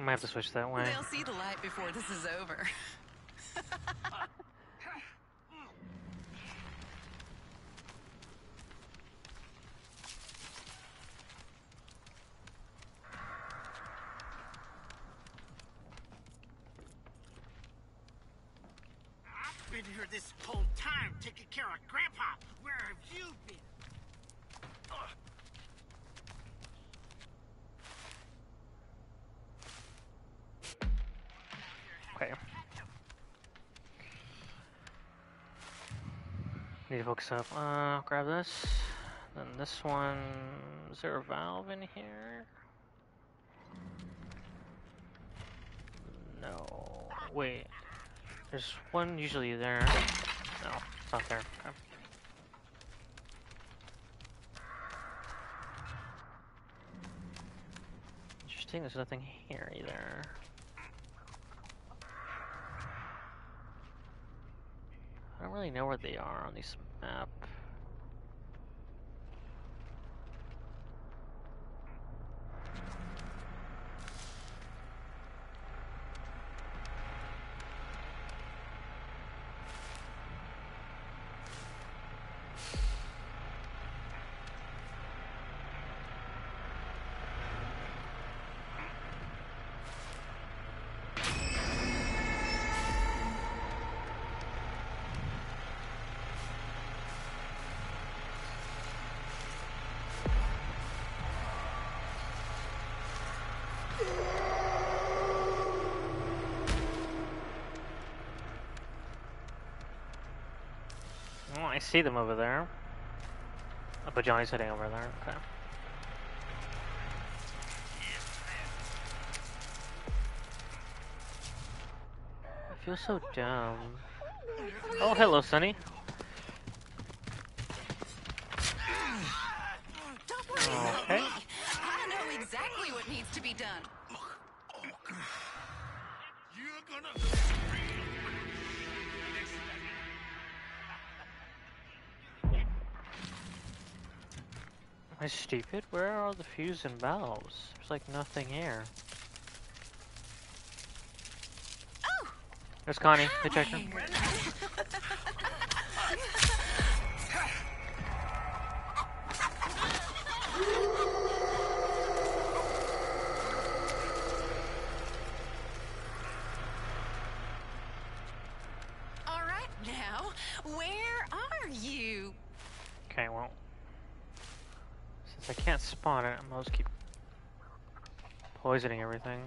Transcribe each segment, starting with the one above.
might have to switch that way. They'll see the light before this is over. I've been here this whole time taking care of Grandpa. Where have you been? Okay. Need to focus up. Grab this. Then this one. Is there a valve in here? No. Wait. There's one usually there. No, it's not there. Okay. Interesting, there's nothing here either. I don't really know where they are on this map. Oh, I see them over there. Oh, but Johnny's heading over there. Okay. I feel so dumb. Oh, hello, Sonny. Don't worry about Okay. me. I know exactly what needs to be done. You're gonna... Am I stupid? Where are the fuse and valves? There's like nothing here. Oh! There's Connie, the checker. All right, now, where are you? Okay, well. Since I can't spawn it, I'm gonna just keep poisoning everything.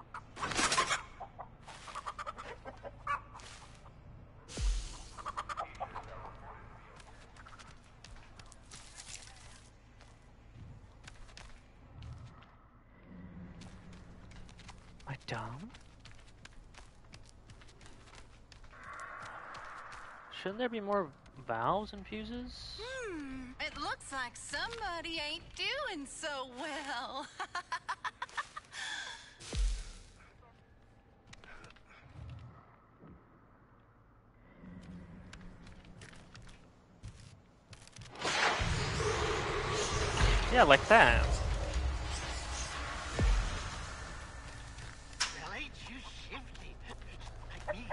Am I dumb? Shouldn't there be more valves and fuses? It looks like somebody ain't doing so well. Yeah, like that. Well, ain't you shifty? Like me.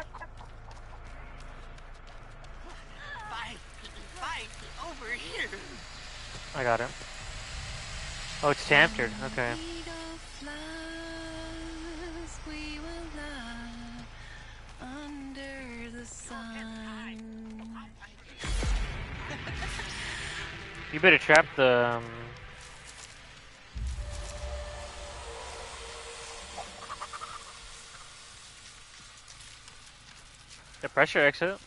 Fight over here. I got it. Oh, it's Tampered. Okay. We will lie under the sun. You better trap the. The pressure exit.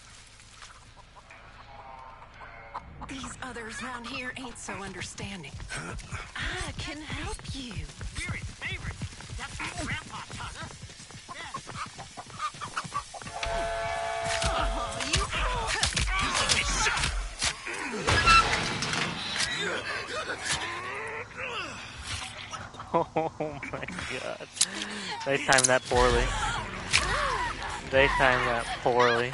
These others round here ain't so understanding. I can help you. We're his favorites. That's what Grandpa taught us. Oh my god. They timed that poorly. They timed that poorly.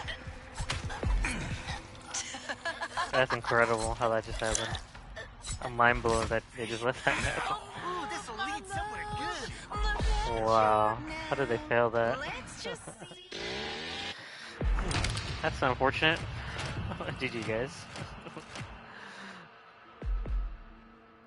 That's incredible how that just happened. I'm mind blown that they just let that happen. Ooh, this'll lead somewhere good. Wow. How did they fail that? Let's just see. That's unfortunate. GG, guys.